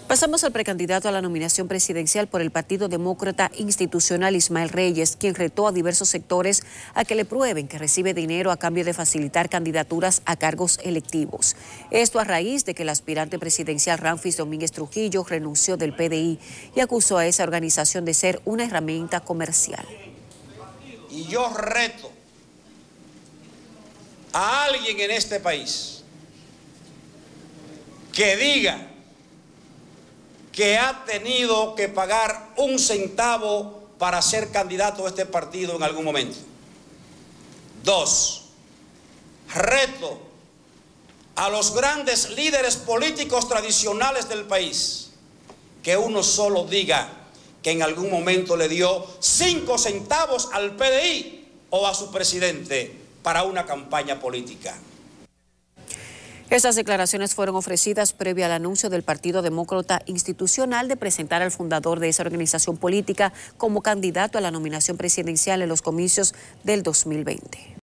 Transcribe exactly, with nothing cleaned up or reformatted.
Pasamos al precandidato a la nominación presidencial por el Partido Demócrata Institucional, Ismael Reyes, quien retó a diversos sectores a que le prueben que recibe dinero a cambio de facilitar candidaturas a cargos electivos. Esto a raíz de que el aspirante presidencial Ramfis Domínguez Trujillo renunció del P D I y acusó a esa organización de ser una herramienta comercial. Y yo reto a alguien en este país que diga que ha tenido que pagar un centavo para ser candidato a este partido en algún momento. Dos, reto a los grandes líderes políticos tradicionales del país que uno solo diga que en algún momento le dio cinco centavos al P D I o a su presidente para una campaña política. Estas declaraciones fueron ofrecidas previo al anuncio del Partido Demócrata Institucional de presentar al fundador de esa organización política como candidato a la nominación presidencial en los comicios del dos mil veinte.